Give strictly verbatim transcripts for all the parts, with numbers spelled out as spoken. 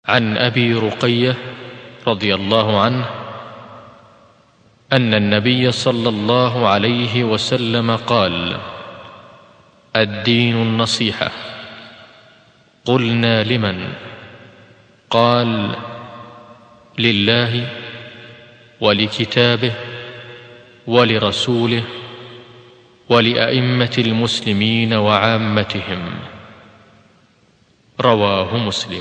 عن أبي رقية رضي الله عنه أن النبي صلى الله عليه وسلم قال: الدين النصيحة. قلنا: لمن؟ قال: لله ولكتابه ولرسوله ولأئمة المسلمين وعامتهم. رواه مسلم.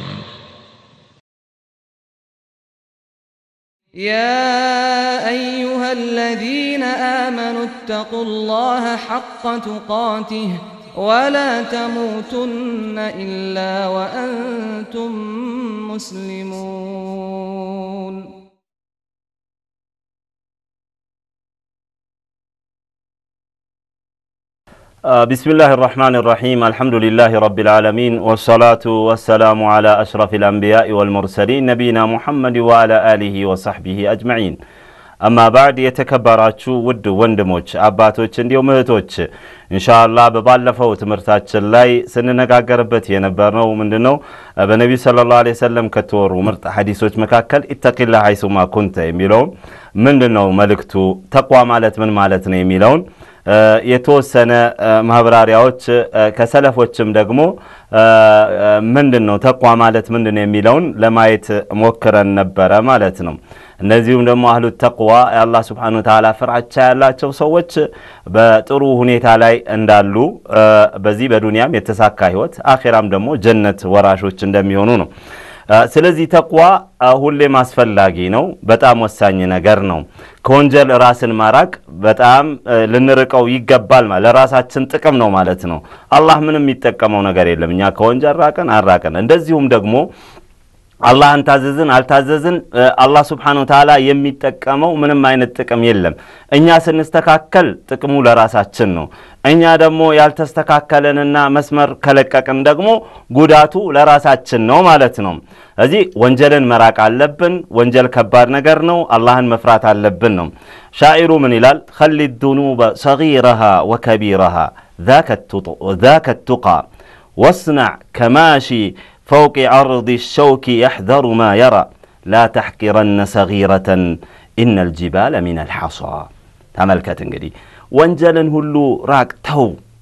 يا أيها الذين آمنوا اتقوا الله حق تقاته ولا تموتن إلا وأنتم مسلمون. بسم الله الرحمن الرحيم. الحمد لله رب العالمين، والصلاة والسلام على أشرف الأنبياء والمرسلين نبينا محمد وعلى آله وصحبه أجمعين. أما بعد يتكبراتشو ود وندموش أباتوش انديو مهتوش إن شاء الله ببالفو تمرتاتش اللاي سننقاقربت ينبرنو مندنو بنبي صلى الله عليه وسلم كتور ومرت حديثوش مكاكل اتق الله حيث ما كنت يميلون مندنو ملكتو تقوى مالت من مالتنا يميلون የተወሰነ ማብራሪያዎች ከሰለፎችም ደግሞ ምንድነው ተቋ ማለት ምንድነው የሚለውን ለማየት ሞክረን ነበር ማለት ነው። እነዚህም ደግሞ አህሉ ተቅዋ የአላህ Subhanahu Wa Ta'ala ፍርሃቻ ያላቸው ሰዎች በጥሩ ሁኔታ ላይ እንዳሉ በዚህ በዱንያም የተሳካ ህይወት አኺራም ደግሞ ጀነት ወራሾች እንደሚሆኑ ነው። ስለዚህ ተቅዋ ሁሌ ማስፈላጊ ነው፣ በጣም ወሳኝ ነገር ነው። ከወንጀል ራስን ማራቅ በጣም ልንርቀው ይገባል ማለት ለራሳችን ጥቅም ነው ማለት ነው። አላህ ምንም የሚጠቀመው ነገር የለም። እኛ ከወንጀል ራቀን አራቀን እንደዚሁም ደግሞ አላህን ታዘዝን አልታዘዝን አላህ Subhanahu Wa Ta'ala የሚጠቀመው ምንም አይነት ጥቅም የለም። እኛ ስንስተካከል ጥቅሙ ለራሳችን ነው። እኛ ደግሞ ያልተስተካከለንና መስመር ከለቀቅን ደግሞ ጉዳቱ ለራሳችን ነው ማለት ነው። እዚህ ወንጀልን መራቅ አለብን። ወንጀል ከባድ ነገር ነው። አላህን መፍራት አለብን ነው። ሻኢሩ ምን ይላል? خلي الذنوب صغيرها وكبيرها ذاك ذاك التقى واصنع كماشي فوق عرض الشوك يحذر ما يرى لا تحقرن صغيرة إن الجبال من الحصى. تملكت انجدي وانجلن هلو راك تو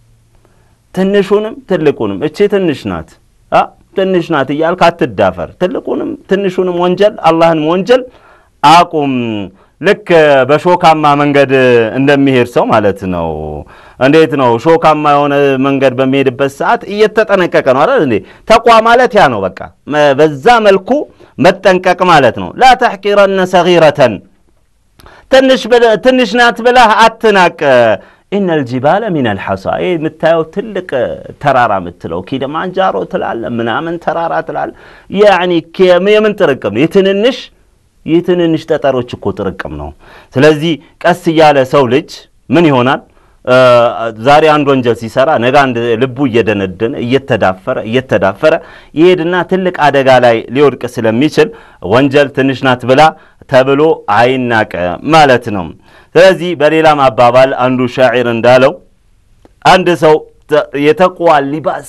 تنشونم تلقونم اتشي تنشنات اه تنشنات يالك هتدافر تلقونم تنشونم وانجل اللهن وانجل اقوم لك بشوكاما መንገድ እንደሚሄድ ሰው ማለት ነው። እንዴት ነው ሾካማ የሆነ መንገድ በሚሄድበት ሰዓት እየተጠነቀቀ ነው አይደል እንዴ? ተቋ ማለት ያ ነው። በቃ በዛ መልኩ መጠንቀቅ ማለት ነው። لا تحقرن صغيرة ትንሽ ትንሽ ናት ብለህ አትናቅ። إن الجبال من الحصى اي متايو تلك ترارا متلو كيليمانجارو تلال ምናምን ተራራ ትላል يعني የምን ጥርቅም ነው? የትንንሽ የትንንሽ ጠጠሮች እኮ ጥርቅም ነው። ስለዚህ ቀስ ያለ ሰው ልጅ ምን ይሆናል? ዛሬ አንድ ወንጀል ሲሰራ ነገ አንድ ልቡ እየደነደነ እየተዳፈረ እየተዳፈረ ይሄድና ትልቅ አደጋ ላይ ሊወድቅ ስለሚችል ወንጀል ትንሽ ናት ብላ ተብሎ አይናቀ ማለት ነው። ስለዚህ በሌላም አባባል አንዱ ሻዒር እንዳለው አንድ ሰው የተቅዋ ሊባስ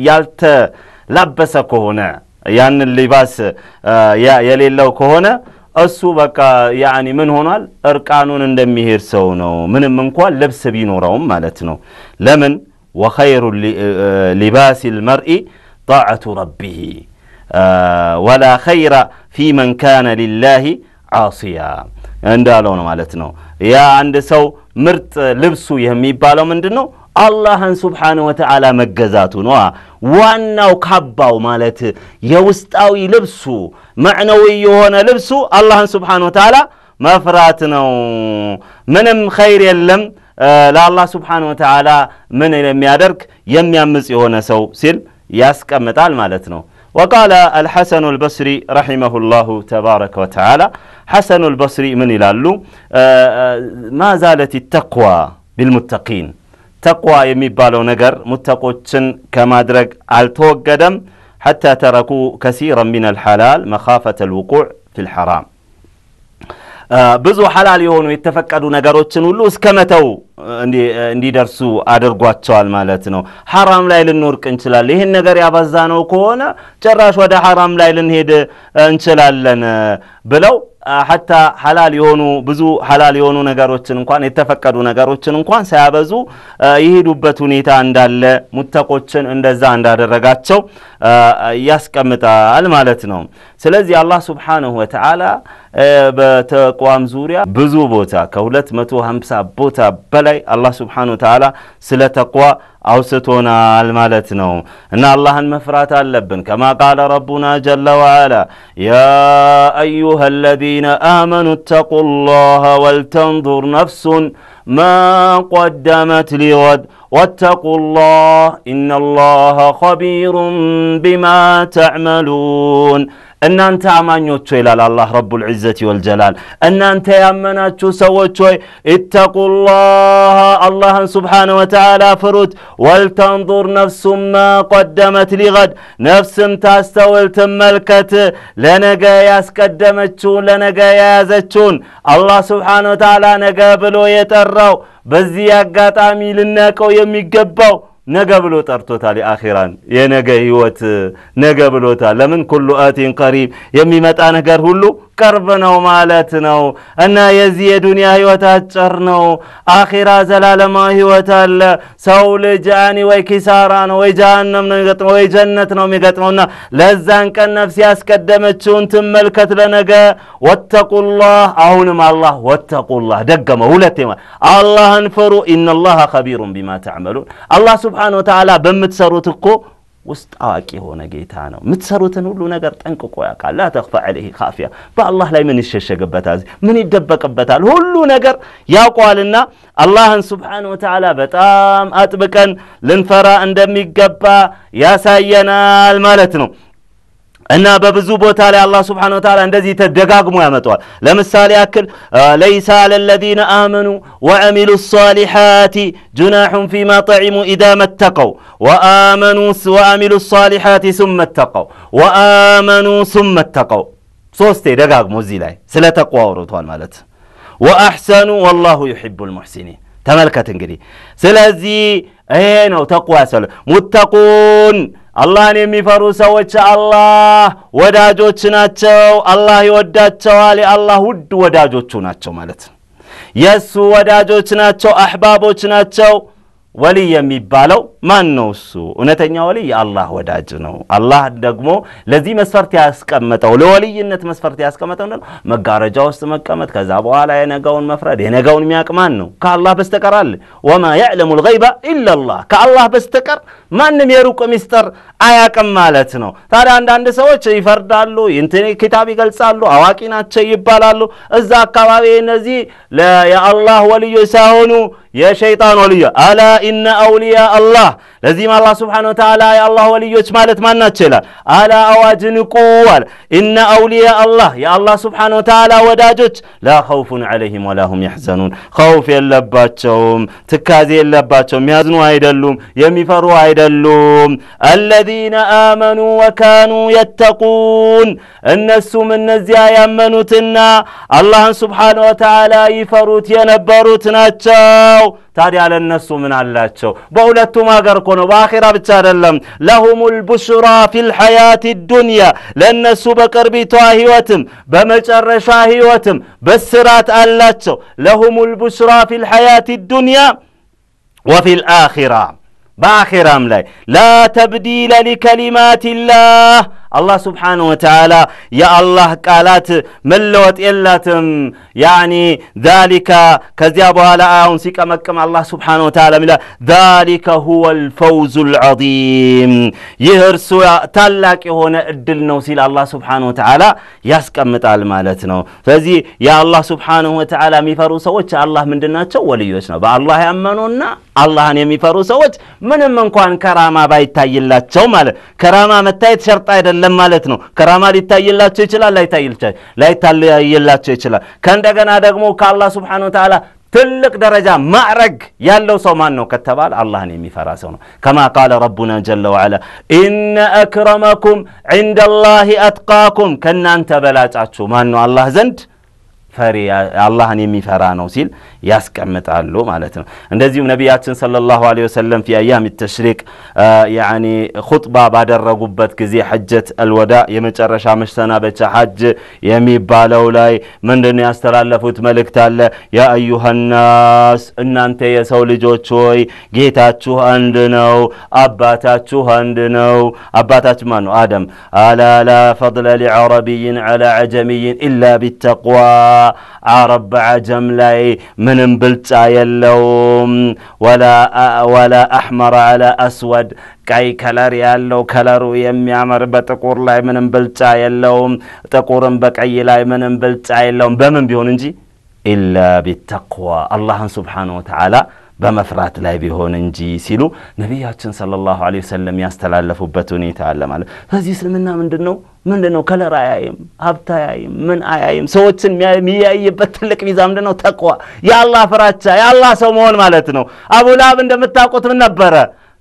ያልተላበሰ ከሆነ ያን ሊባስ የሌለው ከሆነ እሱ በቃ يعني ምን ሆኗል? እርቃኑን እንደሚሄድ ሰው ነው፣ ምንም እንኳን ልብስ ቢኖረውም ማለት ነው። ለምን وخير لباس المرء طاعة ربه ولا خير في من كان لله عاصيا እንዳለው ነው ማለት ነው። ያ አንድ ሰው ምርጥ ልብሱ የሚባለው ምንድነው? አላህን Subhanahu Wa Ta'ala መገዛቱ ነው። ዋናው ካባው ማለት የውስጣዊ ልብሱ ማዕናዊ የሆነ ልብሱ አላህን Subhanahu Wa Ta'ala መፍራት ነው። ምንም ኸይር የለም ለአላህ Subhanahu Wa Ta'ala ምን የሚያደርግ የሚያምጽ የሆነ ሰው ሲል ያስቀምጣል ማለት ነው። وقال الحسن البصري رحمه الله تبارك وتعالى حسن البصري من يلالو ما زالت التقوى بالمتقين تقوى يميبالو نجر متقوچن كما درج التوجدم حتى تركوا كثيرا من الحلال مخافة الوقوع في الحرام ብዙ ሐላል የሆኑ የተፈቀዱ ነገሮችን ሁሉ እስከመተው እንዲደርሱ አድርጓቸዋል ማለት ነው ሐራም ላይ ልንወርቅ እንችላለን ይሄን ነገር ያባዛነው ከሆነ ጭራሽ ወደ ሐራም ላይ ልንሄድ እንችላለን ብለው حتى حلال يهونو بزو حلال يهونو نغاروچن እንኳን የተፈቀዱ ነገሮችን እንኳን ሳያበዙ ይሄዱበት ሁኔታ እንዳለ ሙተቆችን እንደዛ እንዳደረጋቸው ያስቀምጣል ማለት ነው ስለዚህ አላህ Subhanahu Wa Ta'ala በተቋም ዙሪያ ብዙ ቦታ ከ250 ቦታ በላይ አላህ Subhanahu Wa Ta'ala ስለ ተቅዋ አውስቶናል ማለት ነው እና አላህን መፍራት አለብን كما قال ربنا جل وعلا يا ايها الذين امنوا اتقوا الله ولتنظر نفس ما قدمت لغد واتقوا الله ان الله خبير بما تعملون ان انت امانيوچ ይላል አላህ رب العزة والجلال ان انت ያመናችሁ ሰዎች ሆይ اتقوا الله الله سبحانه وتعالى ፍሩት ولتنظر نفس ما قدمت لغد نفسም ታስተውል ተመልከት ለነገ ያስቀደመችው ለነገ ያያዘችውን አላህ سبحانه وتعالى ነገ ብሎ የጠራው በዚህ አጋጣሚ ልናቀው የሚገባው ነገ ብሎ ጠርቶታል አኺራን የነገ ህይወት ነገ ብሎታል ለምን ኩሉ አቲን ቀሪብ የሚመጣ ነገር ሁሉ ቅርብ ነው ማለት ነው እና የዚህ የዱንያ ህይወት አጭር ነው አኺራ ዘላለማዊ ህይወት አለ ሰው ልጅ ወይ ኪሳራ ነው ወይ ጀሃነም ነው የሚገጥመው ወይ ጀነት ነው የሚገጥመውና ለዛን ቀን ነፍስ ያስቀደመችውን ትመልከት ለነገ ወተቁላህ አሁንም አላህ ወተቁላህ ደገመው ሁለቴ አላህን ፍሩ ኢነላህ ኸቢሩን ቢማ ተዕመሉን አላህ Subhanahu Wa Ta'ala በመትሰሩት እኮ ውስጥ አዋቂ ሆነ ጌታ ነው ምትሰሩትን ሁሉ ነገር ጠንቅቆ ያውቃል لا تخفى عليه خافية በአላህ ላይ ምን ይሸሸግበታል ምን ይደበቅበታል ሁሉ ነገር ያውቃልና አላህን Subhanahu Wa Ta'ala በጣም አጥብቀን ልንፈራ እንደሚገባ ያሳየናል ማለት ነው እና በብዙ ቦታ ላይ አላህ Subhanahu Wa Ta'ala እንደዚህ ተደጋግሞ ያመጣዋል ለምሳሌ ያክል ليس على الذين آمنوا وعملوا الصالحات جناح فيما طعموا إذا ما اتقوا وآمنوا وعملوا الصالحات ثم اتقوا وآمنوا ثم اتقوا ሶስቴ ደጋግሞ እዚህ ላይ ስለ ተቅዋ ወርቷል ማለት وأحسنوا والله يحب المحسنين ተመልከት እንግዲህ ስለዚህ ይሄ ነው ተቅዋ ሰለ ሙተቁን አላህን የሚፈሩ ሰዎች አላህ ወዳጆች ናቸው አላህ ይወዳቸዋል አላህ ውድ ወዳጆቹ ናቸው ማለት የሱ ወዳጆች ናቸው አህባቦች ናቸው ወሊ የሚባለው ማን ነው እሱ እነተኛ ወሊ የአላህ ወዳጅ ነው አላህ ደግሞ ለዚህ መስፈርት ያስቀመጠው ለወሊይነት መስፈርት ያስቀመጠው ነው መጋረጃ ውስጥ መቀመጥ ከዛ በኋላ የነጋውን መፍረድ የነጋውን የሚያቅማን ነው ከአላህ በስተቀር አለ وما يعلم الغيب الا الله ከአላህ በስተቀር ማንንም የሩቅ ሚስጥር አያቅም ማለት ነው ታዲያ አንዳንድ ሰዎች ይፈርዳሉ እንትን ኪታብ ይገልጻሉ አዋቂ ናቸው ይባላሉ እዛ አካባቢ እነዚህ ለአላህ ወልዮች ሳይሆኑ የሸይጣን ወልይ አላ ኢነ አውሊያ አላህ ለዚህም አላህ Subhanahu Wa Ta'ala የአላህ ወልዮች ማለት ማን ናቸው ይላል አላ አዋጅንቁ ወል ኢነ አውሊያ አላህ የአላህ Subhanahu Wa Ta'ala ወዳጆች ላ ኸውፉን ዐለይሂም ወላ ሁም ይሕዘኑን ኸውፍ የለባቸውም ትካዜ የለባቸውም ያዝኑ አይደሉም የሚፈሩ አይደሉም الذين آمنوا وكانوا يتقون እነሱም እነዚያ ያመኑትና አላህን Subhanahu Wa Ta'ala ይፈሩት የነበሩት ናቸው ታዲያ ለነሱ ምን አላቸው በሁለቱም ሀገር እኮ ነው በአኺራ ብቻ አይደለም ለሁሙል ቡሽራ ፊል ሐያቲ ዱንያ ለነሱ በቅርቢቷ ህይወትም በመጨረሻ ህይወትም በስራት አላቸው ለሁሙል ቡሽራ ፊል ሐያቲ ዱንያ وفي الآخرة بآخرام لاي لا تبديل لكلمات الله الله سبحانه وتعالى يا الله قالات ملوت إلاتم يعني ذلك كذابها لآهم سيكا مكم الله سبحانه وتعالى ملا ذلك هو الفوز العظيم يهرسو تلاك هنا الدل نوسيل الله سبحانه وتعالى يسكم متعال مالتنا فذي يا الله سبحانه وتعالى ميفرو سوچ الله من دناتشو وليوشنا با الله يأمنونا الله يميفرو سوچ من من كوان كراما بايتايلاتشو مال كراما متايت شرط ايدا ለማለት ነው ከራማ ሊታይላቸው ይችላል ላይታይልቻል ላይታይላቸው ይችላል ከእንደገና ደግሞ ከአላህ Subhanahu Wa Ta'ala ትልቅ ደረጃ ማዕረግ ያለው ሰው ማን ነው ከተባለ አላህን የሚፈራ ሰው ነው كما قال ربنا جل وعلا ان اكرمكم عند الله اتقاكم ከናንተ በላጫችሁ ማን ነው አላህ ዘንድ ፈሪ አላህን የሚፈራ ነው ሲል ያስቀምጣሉ ማለት ነው እንደዚሁም ነብያችን ሰለላሁ ዐለይሂ ወሰለም في ايام التشريق يعني خطبه ባደረጉበት ጊዜ ሐጀት አልወዳ የመጨረሻ መሰናበቻ ሐጅ የሚባለው ላይ ምንድነው ያስተላለፉት መልእክት አለ ያ ايها الناس እናንተ የሰው ልጆች ሆይ ጌታችሁ አንድ ነው አባታችሁ አንድ ነው አባታችሁ ማን ነው አደም አላ لا فضل لعربي على عجمي الا بالتقوى عرب عجم لاي من بلطا يلوم ولا ولا احمر على اسود كاي كلر يالو كلرو يميامر بتقور لاي من بلطا يلوم تقورن بقاي لاي من بلطا يلوم بمن بيون انجي الا بالتقوى الله سبحانه وتعالى በመፍራት ላይ ቢሆን እንጂ ሲሉ ነብያችን ሰለላሁ ዐለይሂ ወሰለም ያስተላለፉበት ሁኔታ አለ ማለት ስለዚህ እስልምና ምንድነው ምንድነው ከለር አያይም ሀብት አያይም ምን አያይም ሰዎችን የሚያይበት ትልቅ ሚዛን ምንድነው ተቅዋ ያላህ ፍራቻ ያላህ ሰው መሆን ማለት ነው አቡ ለሀብ እንደምታውቁት ምን ነበረ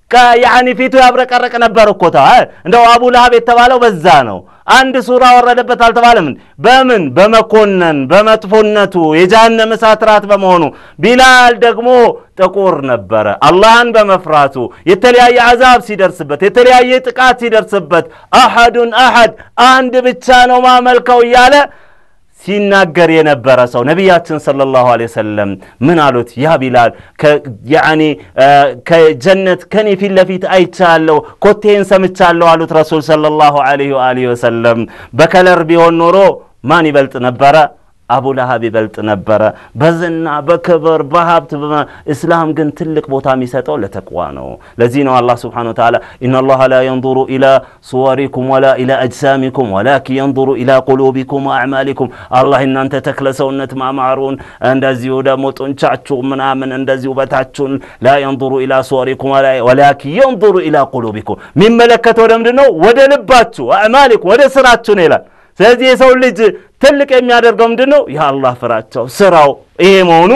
ያኒ ፊቱ ያብረቀረቀ ነበር እኮ ታ እንደው አቡ ለሀብ የተባለው በዛ ነው አንድ ሱራ ወረደበት አልተባለም በምን በመኮነን በመጥፎነቱ የጀሃነም እሳትራት በመሆኑ ቢላል ደግሞ ጥቁር ነበር አላህን በመፍራቱ የተለያየ አዛብ ሲደርስበት የተለያየ ጥቃት ሲደርስበት አሐዱን አሐድ አንድ ብቻ ነው ማመልከው ያለ ሲናገር የነበረ ሰው ነብያችን ሰለላሁ ዐለይሂ ወሰለም ምን አሉት ያ ቢላል ያኒ ከጀነት ከኔ ፊት ለፊት አይቻለሁ ኮቴን ሰምቻለሁ አሉት ረሱል ሰለላሁ ዐለይሂ ወሰለም በከለር ቢሆን ኖሮ ማን ይበልጥ ነበር አቡ ለሀብ ይበልጥ ነበር በዝና በክብር በሀብት እስላም ግን ትልቅ ቦታ የሚሰጠው ለተቅዋ ነው ለዚህ ነው አላህ Subhanahu Wa Ta'ala إن الله لا ينظر إلى صوركم ولا إلى أجسامكم ولكن ينظر إلى قلوبكم وأعمالكم الله إن أنت تكلسونت ማማሩን እንደዚሁ ደግሞ ጡንቻችሁ ምናምን እንደዚሁ በታችሁን لا ينظر إلى صوركم ولكن ينظر إلى قلوبكم ሚመለከተው ምንድነው ወደ ልባችሁ አዕማሊኩም ወደ ስራችሁ ነው ይላል ስለዚህ የሰው ልጅ ትልቅ የሚያደርገው ምንድነው ያላህ ፍራቻው ስራው ይሄ መሆኑ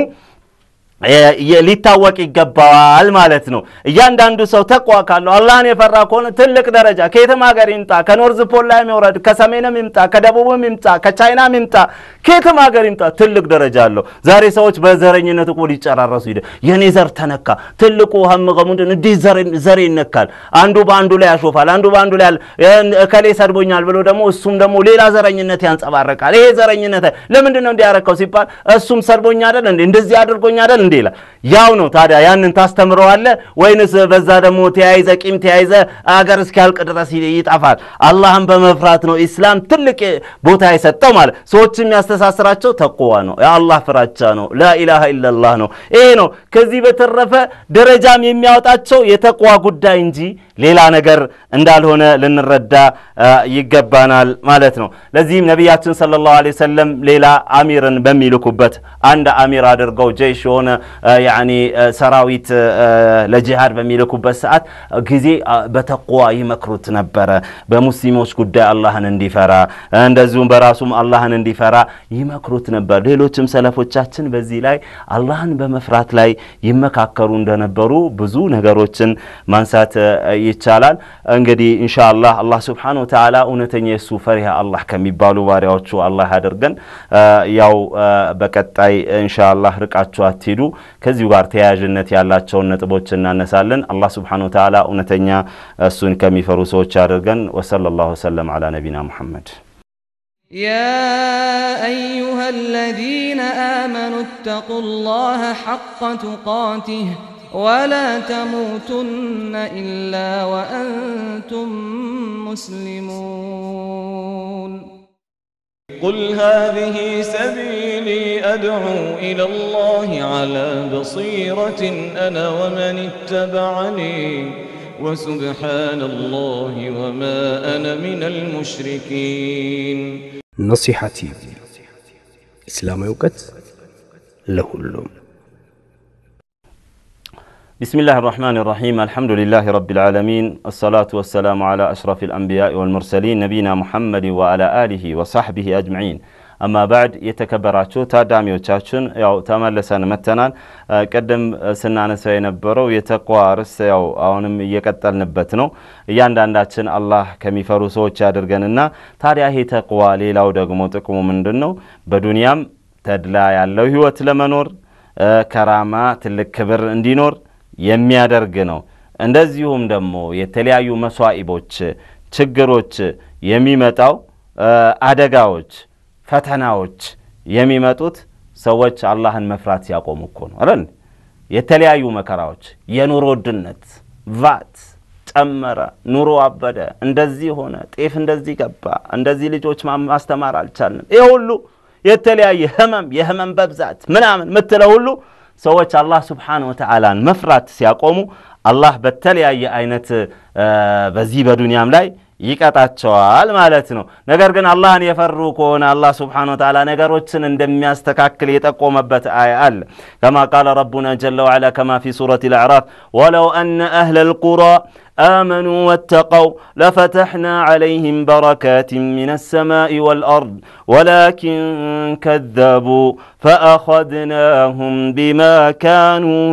ሊታወቅ ይገባዋል ማለት ነው እያንዳንዱ ሰው ተቅዋ ካለው አላህን የፈራ ከሆነ ትልቅ ደረጃ ከየትም ሀገር ይምጣ ከኖርዝ ፖል ላይ የሚወርድ ከሰሜንም ይምጣ ከደቡብም ይምጣ ከቻይናም ይምጣ ከየትም ሀገር ይምጣ ትልቅ ደረጃ አለው ዛሬ ሰዎች በዘረኝነት እኮ ሊጨራረሱ ይደ የኔ ዘር ተነካ ትልቁ ሀምገሙ ምንድነው እንዴ ዘር ዘር ይነካል አንዱ ባንዱ ላይ ያሾፋል አንዱ ባንዱ ላይ ከሌ ሰድቦኛል ብሎ ደግሞ እሱም ደግሞ ሌላ ዘረኝነት ያንጸባረቃል ይሄ ዘረኝነት ለምንድነው እንዲያረከው ሲባል እሱም ሰድቦኛ አይደል እንዴ እንደዚህ አድርጎኛ አይደል እንዴላ ያው ነው ታዲያ ያንን ታስተምረዋለ ወይንስ በዛ ደግሞ ተያይዘ ቂም ተያይዘ አገር እስኪያልቅ ድረስ ይጣፋል አላህን በመፍራት ነው እስላም ትልቅ ቦታ ይሰጠው ማለት ሰዎችም ያስተሳስራቸው ተቅዋ ነው ያላህ ፍራቻ ነው ላ ኢላሃ ኢላላህ ነው ይሄ ነው ከዚህ በተረፈ ደረጃም የሚያወጣቸው የተቅዋ ጉዳይ እንጂ ሌላ ነገር እንዳልሆነ ልንረዳ ይገባናል ማለት ነው ለዚህም ነብያችን ሰለላሁ ዐለይሂ ወሰለም ሌላ አሚርን በሚልኩበት አንድ አሚር አድርገው ጀይሽ ሆነ يعني ሰራዊት ለጂሃድ በሚልኩበት ሰዓት ጊዜ በተቅዋ ይመክሩት ነበር በሙስሊሞች ጉዳይ አላህን እንዲፈራ እንደዚሁም በራሱም አላህን እንዲፈራ ይመክሩት ነበር ሌሎችም ሰለፎቻችን በዚህ ላይ አላህን በመፍራት ላይ ይመካከሩ እንደነበሩ ብዙ ነገሮችን ማንሳት ይቻላል እንግዲህ ኢንሻአላህ አላህ Subhanahu Wa Ta'ala እውነተኛ የሱ ፈሪሃ አላህ ከሚባሉ ባሪያዎቹ አላህ ያደርገን ያው በቀጣይ ኢንሻአላህ ርቃችሁ አትሄዱ ከዚሁ ጋር ተያያዥነት ያላቸው ነጥቦች እናነሳለን አላህ Subhanahu Wa Ta'ala እውነተኛ እሱን ከሚፈሩ ሰዎች ያደርገን ወሰለላሁ ወሰለም على نبينا محمد يا أيها الذين آمنوا اتقوا الله حق تقاته ولا تموتن إلا وأنتم مسلمون قل هذه سبيلي أدعو إلى الله على بصيرة أنا ومن اتبعني وسبحان الله وما أنا من المشركين نصيحتي إسلام يوقت له اللوم بسم الله الرحمن الرحيم الحمد لله رب العالمين الصلاة والسلام على أشرف الأنبياء والمرسلين نبينا محمد وعلى آله وصحبه أجمعين أما بعد يتكبراتشو تادامي وچاچن ياو تملسان متنان قدم سنانا سينبرو يتقوى رس ياو آونم يكتل نبتنو ياندانداچن الله كمي فروسو چادرگننا تاريا هي تقوى ليلاو دقمو تقومو من دنو بدنيام ተድላ ያለው ህይወት ለመኖር ከራማ ትልቅ ክብር እንዲኖር የሚያደርግ ነው እንደዚሁም ደግሞ የተለያዩ መስዋዕቦች ችግሮች የሚመጣው አደጋዎች ፈተናዎች የሚመጡት ሰዎች አላህን መፍራት ሲያቆሙ እኮ ነው አይደል የተለያዩ መከራዎች የኑሮ ውድነት ቫት ጨመረ ኑሮ አበደ እንደዚህ ሆነ ጤፍ እንደዚህ ገባ እንደዚህ ልጆች ማስተማር አልቻልንም ይሄ ሁሉ የተለያየ ህመም የህመም በብዛት ምናምን መተለው ሁሉ ሰዎች አላህ Subhanahu Wa Ta'ala መፍራት ሲያቆሙ አላህ በተለያየ አይነት በዚህ በዱንያም ላይ ይቀጣቸዋል ማለት ነው ነገር ግን አላህን የፈሩ ከሆነ አላህ Subhanahu Wa Ta'ala ነገሮችን እንደሚያስተካክል የጠቆመበት አያ አለ كما قال ربنا جل وعلا كما في سورة الأعراف ولو أن أهل القرى آمنوا واتقوا لفتحنا عليهم بركات من السماء والأرض ولكن كذبوا فأخذناهم بما كانوا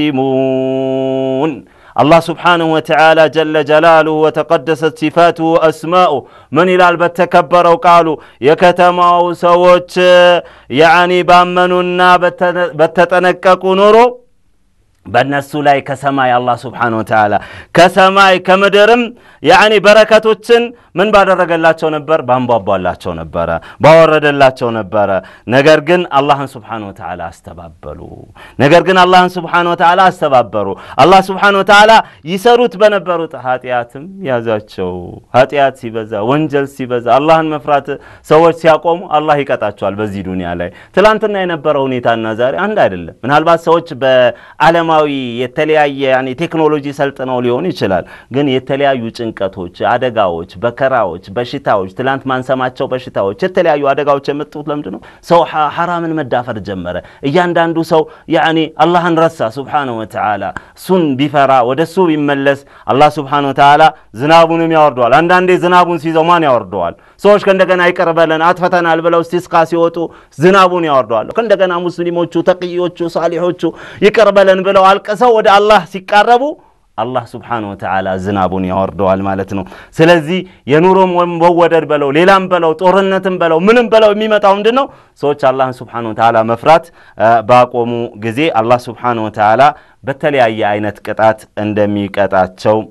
يكسبون الله سبحانه وتعالى جل جلاله وتقدست صفاته وأسماؤه من إلى البتكبر وقالوا يكتموا سوت يعني بأمننا بتتنككوا نورو በእነሱ ላይ ከሰማይ አላህ Subhanahu Wa Ta'ala ከሰማይ ከምድርም يعني በረከቶችን ምን ባደረገላቸው ነበር ባንቧቧላቸው ነበር ባወረደላቸው ነበር ነገር ግን አላህን Subhanahu Wa Ta'ala አስተባበሉ ነገር ግን አላህን Subhanahu Wa Ta'ala አስተባበሩ አላህ Subhanahu Wa Ta'ala ይሰሩት በነበሩት ኃጢያትም ያዛቸው ኃጢያት ሲበዛ ወንጀል ሲበዛ አላህን መፍራት ሰዎች ሲያቆሙ አላህ ይቀጣቸዋል በዚህ ዱንያ ላይ ትላንትና የነበረው ሁኔታና ዛሬ አንድ አይደለም ምናልባት ሰዎች በዓለም የተለያየ يعني ቴክኖሎጂ ሰልጥነው ሊሆን ይችላል ግን የተለያዩ ጭንቀቶች አደጋዎች በከራዎች በሽታዎች ትላንት ማንሰማቸው በሽታዎች የተለያዩ አደጋዎች የመጡት ለምንድነው ሰው حرامን መዳፈር ጀመረ እያንዳንዱ ሰው يعني አላህን ረሳ Subhanahu Wa Ta'ala ሱን ቢፈራ ወደሱ ቢመለስ አላህ Subhanahu Wa Ta'ala ዝናቡንም ያወርደዋል አንዳንዴ ዝናቡን ሲይዘው ማን ያወርደዋል ሰዎች ከእንደገና ይቀርበለን አጥፈተናል ብለው እስቲስቃ ሲወጡ ዝናቡን ያወርደዋል ከእንደገና ሙስሊሞቹ ተቂዮቹ ሳሊሖቹ ይቀርበለን ብለው አልቀሰው ወደ አላህ ሲቃረቡ አላህ Subhanahu Wa Ta'ala ዝናቡን ያወርደዋል ማለት ነው ስለዚህ የኑሮም ወወደድ በለው ሌላም በለው ጦርነትም በለው ምንም በለው የሚመጣው ምንድነው ሰዎች አላህን Subhanahu Wa Ta'ala መፍራት ባቆሙ ጊዜ አላህ Subhanahu Wa Ta'ala በተለያየ አይነት ቅጣት እንደሚቀጣቸው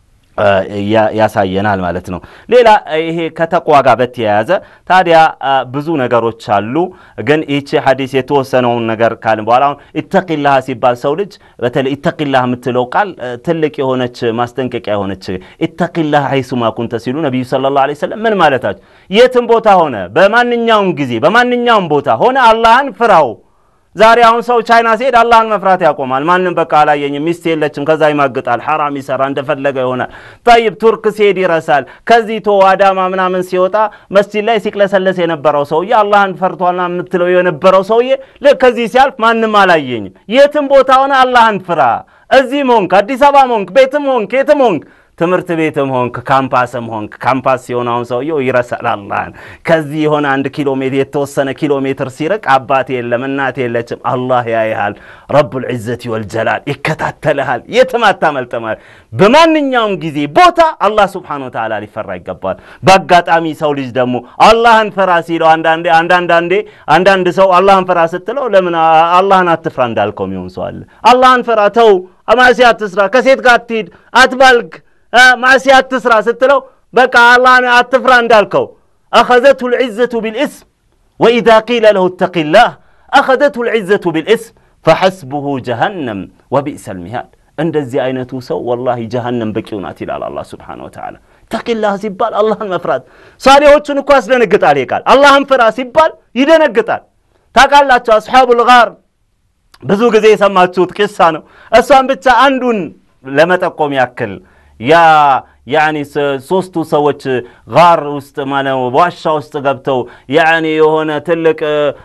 ያሳየናል ማለት ነው ሌላ ይሄ ከተቋ ጋር በተያያዘ ታዲያ ብዙ ነገሮች አሉ ግን እቺ ሐዲስ የተወሰነው ነገር ካልን በኋላ ኢተቂላህ ሲባል ሰው ልጅ በተለይ ኢተቂላህ የምትለው ቃል ትልቅ የሆነች ማስጠንቀቂያ የሆነች ኢተቂላህ አይሱማ ኩንተ ሲሉ ነብዩ ሰለላሁ ዐለይሂ ወሰለም ምን ማለታቸው የትም ቦታ ሆነ በማንኛውም ጊዜ በማንኛውም ቦታ ሆነ አላህን ፍራው ዛሬ አሁን ሰው ቻይና ሲሄድ አላህን መፍራት ያቆማል ማንንም በቃ አላየኝም ሚስት የለችም ከዛ ይማግጣል حرام ይሰራ እንደፈለገ ይሆናል طيب ቱርክ ሲሄድ ይረሳል ከዚህ ቶ አዳማ ምናምን ሲወጣ መስጂድ ላይ ሲቅለሰለስ የነበረው ሰውዬ አላህን ፈርቷልና የምትለው የነበረው ሰውዬ ለከዚህ ሲያልፍ ማንንም አላየኝም የትም ቦታ ሆነ አላህን ፍራ እዚህ ሞንክ አዲስ አበባ ሞንክ ቤትም ሞንክ የትም ሞንክ ትምርት ቤትም ሆንክ ካምፓስም ሆንክ ካምፓስ ሲሆን አሁን ሰውየው ይረሳል አላህን ከዚህ ሆነ አንድ ኪሎ ሜትር የተወሰነ ኪሎ ሜትር ሲርቅ አባቴ የለም እናቴ የለችም አላህ ያይሃል ረቡል ዒዘቲ ወልጀላል ይከታተልሃል የትም አታመልጠማል በማንኛውም ጊዜ ቦታ አላህ Subhanahu Wa Ta'ala ሊፈራ ይገባል በአጋጣሚ ሰው ልጅ ደግሞ አላህን ፈራ ሲለው አንዳንዴ አንዳንዴ አንዳንድ ሰው አላህን ፈራ ስትለው ለምን አላህን አትፍራ እንዳልከው የሚሆን ሰው አለ አላህን ፈራ ተው አማሲያ አትስራ ከሴት ጋር አትሂድ አትባልግ ማሲያት ተስራ ስትለው በቃ አላህን አትፍራ እንዳልከው اخذته العزه بالاسم واذا قيل له اتق الله اخذته العزه بالاسم فحسبه جهنم وبئس المهاد እንደዚህ አይነቱ ሰው والله جهنم በቂው ናት ይላል አላህ Subhanahu Wa Ta'ala اتق الله ሲባል አላህን መፍራት ሳሊሆቹን እኮ አስደነግጣል ይቃል አላህን ፍራ ሲባል ይደነግጣል ታቃላችሁ አስሐቡል ጋር ብዙ ጊዜ የሰማችሁት ቂሳ ነው እሷን ብቻ አንዱን ለመጠቆም ያክል ያ يعني ሶስቱ ሰዎች ጋር ውስጥ ማነው ዋሻ ውስጥ ገብተው يعني የሆነ ትልቅ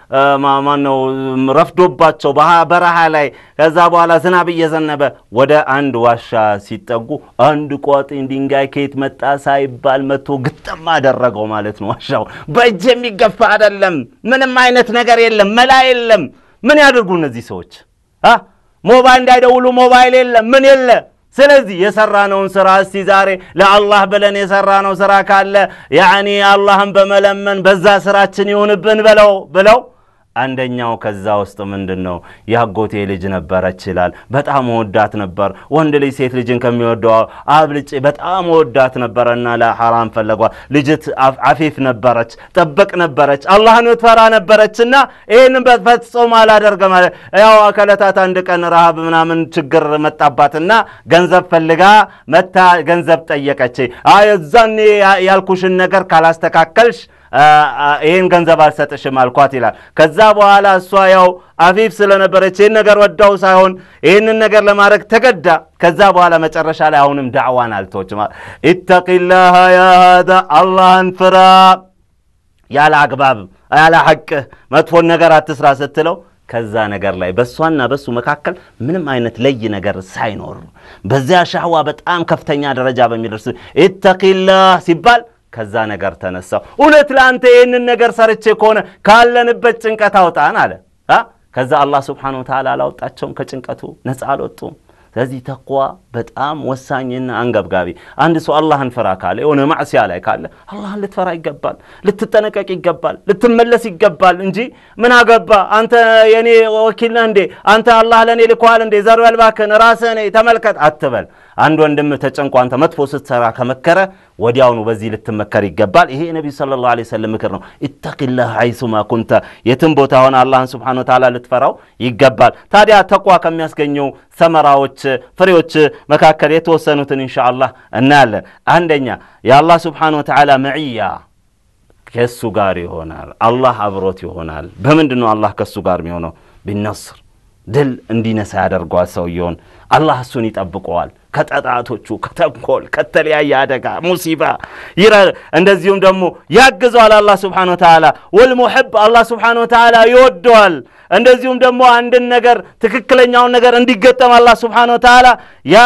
ማማነው ረፍዶባቸው በረሃ ላይ ከዛ በኋላ ዝናብ እየዘነበ ወደ አንድ ዋሻ ሲጠጉ አንድ ቋጥኝ ድንጋይ ከየት መጣ ሳይባል መቶ ግጥም አደረገው ማለት ነው ዋሻው በእጅ የሚገፋ አይደለም ምንም አይነት ነገር የለም መላ የለም ምን ያደርጉ እነዚህ ሰዎች አ ሞባይል እንዳይደውሉ ሞባይል የለም ምን የለ ስለዚህ የሰራነውን ስራ እስቲ ዛሬ ለአላህ ብለን የሰራነው ስራ ካለ يعني አላህን በመለመን በዛ ስራችን ይሁንብን ብለው ብለው አንደኛው ከዛ ውስጥ ምንድነው ያጎቴ ልጅ ነበረች ይላል በጣም ወዳት ነበር ወንድ ልጅ ሴት ልጅን ከሚወደው አብልጬ በጣም ወዳት ነበርና ለሐራም ፈለጓ ልጅት አፊፍ ነበረች ጠበቅ ነበረች አላህን ወትፈራ ነበረችና ይሄንን በፈጽሞ አላደርገም ማለት ያው አከለታት አንድ ቀን ረሃብ ምናምን ችግር መጣባትና ገንዘብ ፈልጋ መታ ገንዘብ ጠየቀች አየዛኔ ያልኩሽን ነገር ካላስተካከልሽ ይሄን ገንዘብ አልሰጥሽም አልኳት ይላል ከዛ በኋላ እሷ ያው አፊፍ ስለነበረች ይሄን ነገር ወዳው ሳይሆን ይሄንን ነገር ለማድረግ ተገዳ ከዛ በኋላ መጨረሻ ላይ አሁንም ዳዕዋን አልተወችም ኢተቂላህ ያ ሃዳ አላህን ፍራ ያለ አግባብ ያለ ሐቅ መጥፎ ነገር አትስራ ስትለው ከዛ ነገር ላይ በሷና በሱ መካከል ምንም አይነት ለይ ነገር ሳይኖር በዚያ ሻህዋ በጣም ከፍተኛ ደረጃ በሚደርስ ኢተቂላህ ሲባል ከዛ ነገር ተነሳው እውነት ለአንተ ይሄንን ነገር ሰርቼ ከሆነ ካለንበት ጭንቀት አውጣን አለ አ ከዛ አላህ Subhanahu Wa Ta'ala አላወጣቸውም ከጭንቀቱ ነፃ አልወጡም ስለዚህ ተቅዋ በጣም ወሳኝና አንገብጋቢ አንድ ሰው አላህን ፈራ ካለ የሆነ ማዕሲያ ላይ ካለ አላህን ልትፈራ ይገባል ልትጠነቀቅ ይገባል ልትመለስ ይገባል እንጂ ምን አገባ አንተ የኔ ወኪል ነህ እንዴ አንተ አላህ ለኔ ልኳል እንዴ ዘርበል ባከን ራስህ ነህ ተመልከት አትበል አንድ ወንድም ተጨንቆ አንተ መጥፎ ስትሰራ ከመከረ ወዲያውኑ በዚህ ልትመከር ይገባል ይሄ ነብዩ ሰለላሁ ዐለይሂ ወሰለም ምክር ነው ኢተቂላህ አይሱማ ኩንተ የትም ቦታ ሆነ አላህን Subhanahu Wa Ta'ala ልትፈራው ይገባል ታዲያ ተቅዋ ከሚያስገኘው ሰመራዎች ፍሬዎች መካከል የተወሰኑትን ኢንሻአላህ እናያለን አንደኛ የአላህ Subhanahu Wa Ta'ala መዒያ ከሱ ጋር ይሆናል አላህ አብሮት ይሆናል በመንድነው አላህ ከሱ ጋር የሚሆነው ቢነስር ድል እንዲነሳ ያደርጋል ሰውየውን አላህ እሱን ይጠብቀዋል ከተጣጣቶቹ ከተንኮል ከተለያየ አደጋ ሙሲባ ይራ እንደዚሁም ደግሞ ያግዘዋል አላህ Subhanahu Wa Ta'ala ወልሙሂብ አላህ Subhanahu Wa Ta'ala ይወደዋል እንደዚሁም ደግሞ አንድ ነገር ትክክለኛው ነገር እንዲገጠም አላህ Subhanahu Wa Ta'ala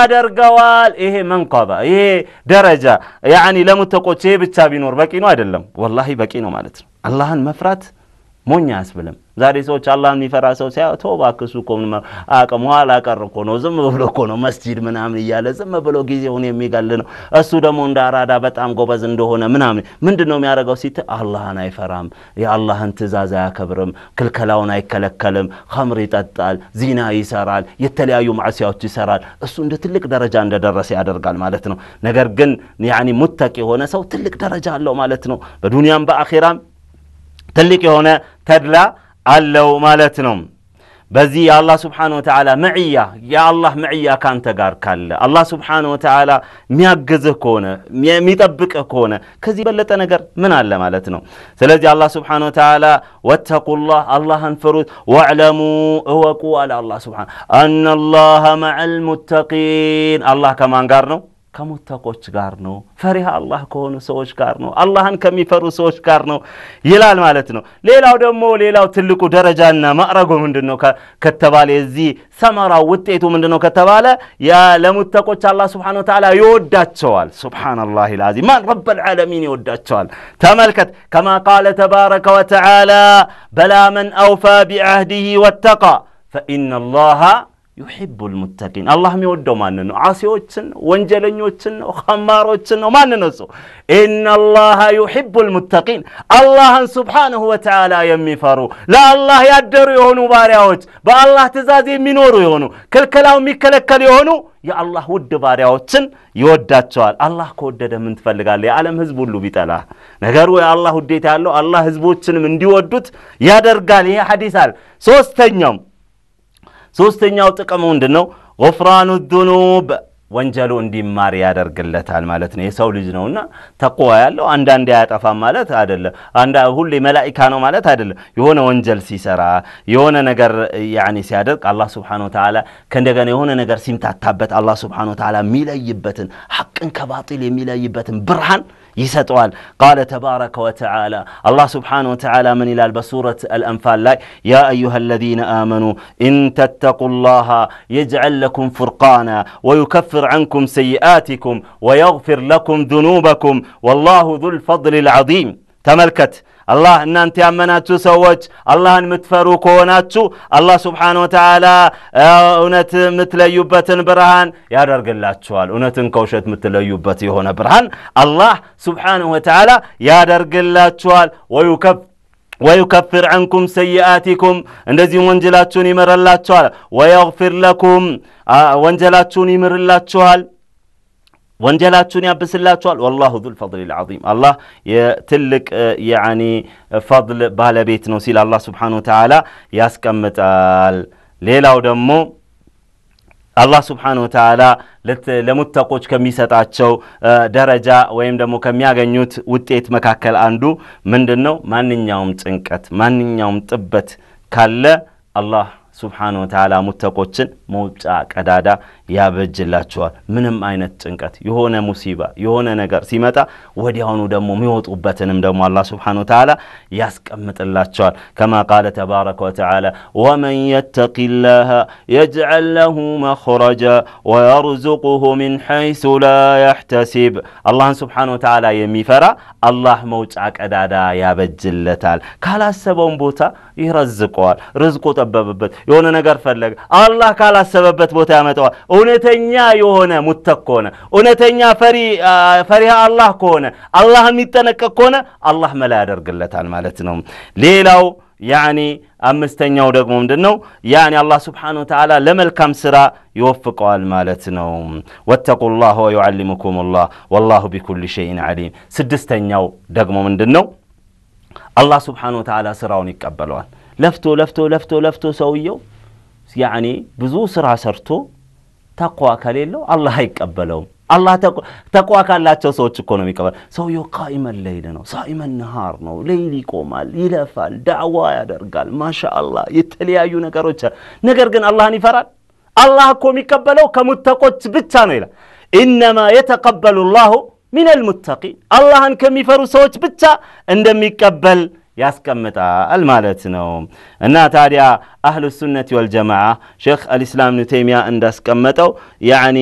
ያደርጋዋል ይሄ መንቀባ ይሄ ደረጃ ያኒ ለሙተቆች ይሄ ብቻ ቢኖር በቂ ነው አይደለም ወላሂ በቂ ነው ማለት ነው አላህን መፍራት ሞኛ ያስብለም ዛሬ ሰዎች አላህን የሚፈራ ሰው ሲያ ተውባ ከሱ ቆም አቀም ኋላ ቀር እኮ ነው ዝም ብሎ እኮ ነው መስጂድ ምናምን ይያለ ዝም ብሎ ጊዜውን የሚጋል ነው እሱ ደግሞ እንዳራዳ በጣም ጎበዝ እንደሆነ ምናምን ምንድነው የሚያደርገው ሲት አላህን አይፈራም የአላህን ትእዛዝ አያከብርም ክልከላውን አይከለከልም ኸምር ይጠጣል ዚና ይሰራል የተለያዩ ማዕሲያዎች ይሰራል እሱ እንደ ትልቅ ደረጃ እንደደረሰ ያደርጋል ማለት ነው ነገር ግን ያኒ ሙተቂ የሆነ ሰው ትልቅ ደረጃ አለው ማለት ነው በዱንያም በአኺራም ትልቅ የሆነ ተድላ አለው ማለት ነው በዚህ አላህ Subhanahu Wa Ta'ala መዒያ ያአላህ መዒያ ካንተ ጋር ካለ አላህ Subhanahu Wa Ta'ala የሚያግዝህ ከሆነ የሚጠብቅህ ከሆነ ከዚህ በለጠ ነገር ምን አለ ማለት ነው ስለዚህ አላህ Subhanahu Wa Ta'ala ወተቁላህ አላህን ፍሩት ወዕለሙ እወቁ አለ አላህ Subhanahu አነላህ መዐል ሙተቂን አላህ ከማን ጋር ነው ከሙተቆች ጋር ነው ፈሪሃ አላህ ከሆኑ ሰዎች ጋር ነው አላህን ከሚፈሩ ሰዎች ጋር ነው ይላል ማለት ነው ሌላው ደግሞ ሌላው ትልቁ ደረጃና ማዕረጉ ምንድነው ከተባለ እዚህ ሰመራው ውጤቱ ምንድነው ከተባለ ያ ለሙተቆች አላህ Subhanahu Wa Ta'ala ይወዳቸዋል ሱብሃንአላሂ العظيم ማን رب العالمين ይወዳቸዋል ተመልከት كما قال تبارك وتعالى بلا من اوفى بعهده واتقى فان الله يحب المتقين الله يودو مانن عاصيዎችን ወንጀለኞችን ኸማሮችን ነው ማን ነው ሰው ان الله يحب المتقين الله سبحانه وتعالى የሚፈሩ ለአላህ ያደሩ የሆኑ ባሪያዎች በአላህ ትእዛዝ የሚኖሩ የሆኑ ክልከላው የሚከለከሉ የሆኑ የአላህ ውድ ባሪያዎችን ይወዳቸዋል አላህ ከወደደ ምን ትፈልጋለህ የዓለም ህዝብ ሁሉ ቢጠላ ነገሩ የአላህ ውዴታ ያለው አላህ ህዝቦችንም እንዲወዱት ያደርጋል ይሄ ሐዲስ አለ ሶስተኛው ሶስተኛው ጥቅሙ ምንድነው غفران الذنوب ወንጀሉ እንዲማር ያደርግለታል ማለት ነው የሰው ልጅ ነውና ተቅዋ ያለው አንዳንዴ ያጠፋ ማለት አይደለም አንዳ ሁሌ መላእክታ ነው ማለት አይደለም የሆነ ወንጀል ሲሰራ የሆነ ነገር ያኒ ሲያደርግ አላህ Subhanahu Wa Ta'ala ከእንደገና የሆነ ነገር ሲምታታበት አላህ Subhanahu Wa Ta'ala የሚለይበትን ሐቅን ከባጢል የሚለይበትን ብርሃን يسطوال قال تبارك وتعالى الله سبحانه وتعالى من إلى بسورة الأنفال لا يا أيها الذين آمنوا إن تتقوا الله يجعل لكم فرقانا ويكفر عنكم سيئاتكم ويغفر لكم ذنوبكم والله ذو الفضل العظيم تملكت الله ان انت يامناتو سوچ اللهن متفرو كوناتو الله سبحانه وتعالى اونت متليوبتن برهان ያደርግላችኋል እውነትን ከውሸት ምትለዩበት የሆነ ብርሃን الله سبحانه وتعالى ያደርግላችኋል ويكف ويكفر عنكم سيئاتكم እንደዚህ ወንጀላችሁን ይመረላችኋል ويغفر لكم ወንጀላችሁን ይምርላችኋል ወንጀላችሁን ያብስላችኋል والله ذو الفضل العظيم الله የትልቅ يعني فضل ባለቤት ነው ሲል አላህ Subhanahu Wa Ta'ala ያስቀምጣል ሌላው ደግሞ አላህ Subhanahu Wa Ta'ala ለሙተቆች ከሚሰጣቸው ደረጃ ወይም ደግሞ ከሚያገኙት ውጤት መካከል አንዱ ምንድነው ማንኛውም ጭንቀት ማንኛውም ጥበት ካለ አላህ Subhanahu Wa Ta'ala ሙተቆችን መውጫ ቀዳዳ ያበጅላቸዋል ምንም አይነት ጭንቀት የሆነ ሙሲባ የሆነ ነገር ሲመጣ ወዲያውኑ ደግሞ የሚወጡበትንም ደግሞ አላህ Subhanahu Wa Ta'ala ያስቀምጥላቸዋል كما قال تبارك وتعالى ومن يتق الله يجعل له مخرجا ويرزقه من حيث لا يحتسب الله Subhanahu Wa Ta'ala የሚፈራ አላህ መውጫ ቀዳዳ ያበጅለታል ካላሰበው ቦታ ይረዝቀዋል ርዝቁ ጠበበበት የሆነ ነገር ፈለገ አላህ ካላሰበበት ቦታ ያመጣዋል እውነተኛ የሆነ ሙተቅ ሆነ እውነተኛ ፈሪ ፈሪሃ አላህ ከሆነ አላህ የሚጠነቀቅ ከሆነ አላህ መላ ያደርግለታል ማለት ነው ሌላው يعني አምስተኛው ደግሞ ምንድነው يعني الله سبحانه وتعالى ለመልካም ስራ ይወፍቀዋል ማለት ነው واتقوا الله ويعلمكم الله والله بكل شيء عليم ስድስተኛው ደግሞ ምንድነው الله سبحانه وتعالى ስራውን ይቀበለዋል ለፍቶ ለፍቶ ለፍቶ ለፍቶ ሰውየው يعني ብዙ ስራ ሰርቶ ተቅዋ ከሌለው አላህ አይቀበለውም አላህ ተቅዋ ካላቸው ሰዎች እኮ ነው የሚቀበል ሰውየው ቃኢመን ለይል ነው ሳኢመን ነሃር ነው ሌሊት ይቆማል ይለፋል ዳዕዋ ያደርጋል ማሻአላህ የተለያዩ ነገሮች ነገር ግን አላህን ይፈራል አላህ እኮ የሚቀበለው ከሙተቆች ብቻ ነው ይላል انما يتقبل الله من المتقين አላህን ከሚፈሩ ሰዎች ብቻ እንደሚቀበል ያስቀምጣል ማለት ነው እና ታዲያ አህሉ ሱነቲ ወልጀማዓ ሼክ አልኢስላም ኢብኑ ተይሚያ እንዳስቀመጠው يعني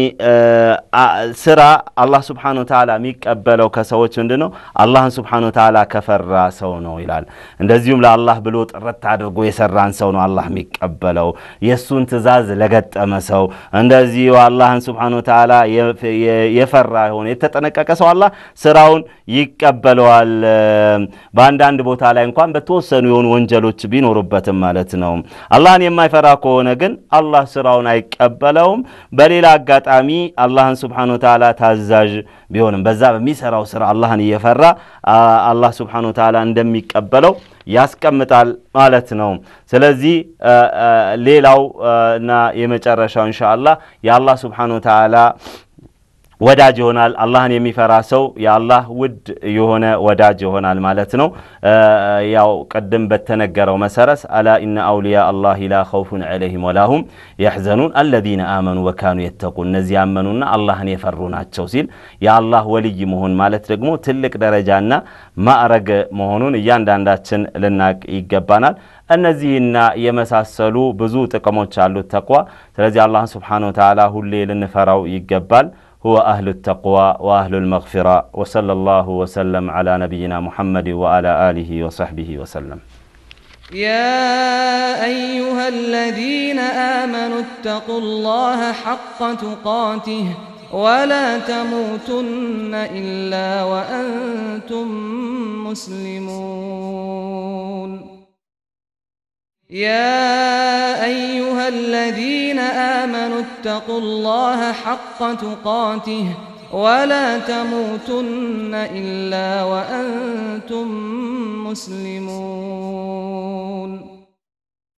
ስራ አላህ Subhanahu Wa Ta'ala የሚቀበለው ከሰዎች ምንድነው አላህን Subhanahu Wa Ta'ala ከፈራ ሰው ነው ይላል እንደዚሁም ለአላህ ብሎ ጥረት አድርጎ የሰራን ሰው ነው አላህ የሚቀበለው የሱን ትእዛዝ ለገጠመ ሰው እንደዚሁ አላህን Subhanahu Wa Ta'ala የፈራ ሆነ የተጠነቀቀ ሰው አላህ ስራውን ይቀበለዋል በአንዳንድ ቦታ ላይ እንኳን በተወሰኑ የሆኑ ወንጀሎች ቢኖሩበትም ማለት ነው አላህን የማይፈራ ከሆነ ግን አላህ ስራውን አይቀበለውም በሌላ አጋጣሚ አላህን Subhanahu Wa Ta'ala ታዛዥ ቢሆንም በዛ በሚሰራው ስራ አላህን እየፈራ አላህ Subhanahu Wa Ta'ala እንደሚቀበለው ያስቀምጣል ማለት ነው ስለዚህ ሌላው እና የመጨረሻው ኢንሻአላህ የአላህ Subhanahu Wa Ta'ala ወዳጅ ይሆናል አላህን የሚፈራ ሰው ያላህ ውድ የሆነ ወዳጅ ይሆናል ማለት ነው ያው ቀደም በተነገረው መሰረት አላ ኢነ አውሊያ አላህ ላ ኸውፉን ዐለይሂም ወላሁም يحزنون الذين آمنوا وكانوا يتقون እነዚህ ያመኑና አላህን የፈሩ ናቸው ሲል ያላህ ወልይ መሆን ማለት ደግሞ ትልቅ ደረጃና ማዕረግ መሆኑን እያንዳንዳችን ልናቅ ይገባናል እነዚህና የመሳሰሉ ብዙ ጥቅሞች አሉት ተቅዋ ስለዚህ አላህ Subhanahu Wa Ta'ala ሁሌ ልንፈራው ይገባል هو أهل التقوى وأهل المغفرة وصلى الله وسلم على نبينا محمد وعلى آله وصحبه وسلم يا أيها الذين آمنوا اتقوا الله حق تقاته ولا تموتن إلا وأنتم مسلمون يا أيها الذين آمنوا اتقوا الله حق تقاته ولا تموتن إلا وأنتم مسلمون